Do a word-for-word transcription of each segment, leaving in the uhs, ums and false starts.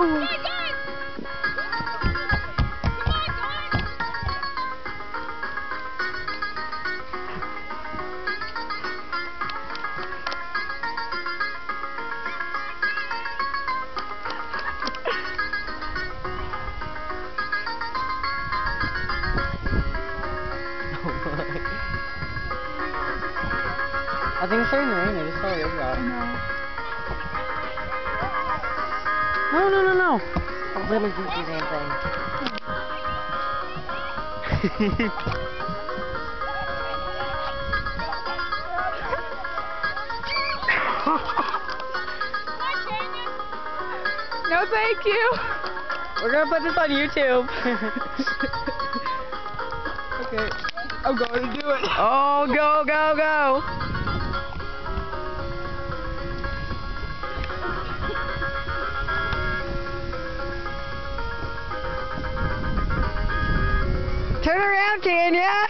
Oh. I think it's starting to rain. I just saw a rain drop. No, no, no, no. I literally did the damn thing. No, thank you. We're gonna put this on YouTube. Okay. I'm going to do it. Oh, go, go, go. Turn around, Tanya!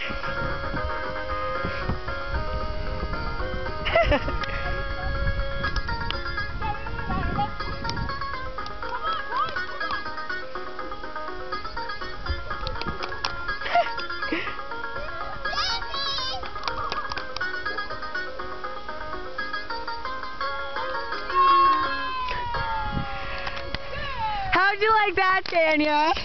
How'd you like that, Tanya?